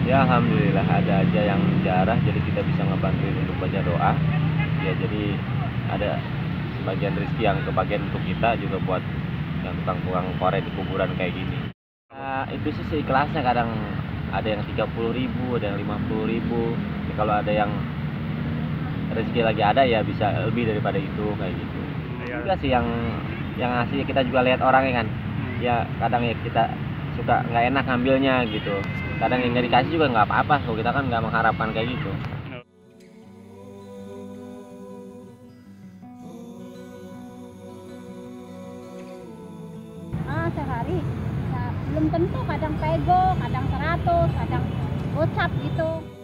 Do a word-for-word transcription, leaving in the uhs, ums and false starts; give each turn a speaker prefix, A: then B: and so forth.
A: Ya alhamdulillah ada aja yang jarah, jadi kita bisa ngebantuin untuk baca doa. Ya jadi ada sebagian rezeki yang kebagian untuk kita juga buat yang tukang-tukang korek di kuburan kayak gini. Nah, itu sih seikhlasnya, kadang ada yang tiga puluh ribu, ada yang lima puluh ribu. Ya, kalau ada yang rezeki lagi ada ya bisa lebih daripada itu kayak gitu.
B: Iya.
A: Juga sih yang yang asli kita juga lihat orangnya kan. Ya kadang ya kita suka nggak enak ngambilnya gitu. Kadang yang nggak dikasih juga nggak apa-apa, kalau kita kan nggak mengharapkan kayak gitu.
C: Ah, sehari bisa, belum tentu, kadang pego, kadang seratus, kadang gocap gitu.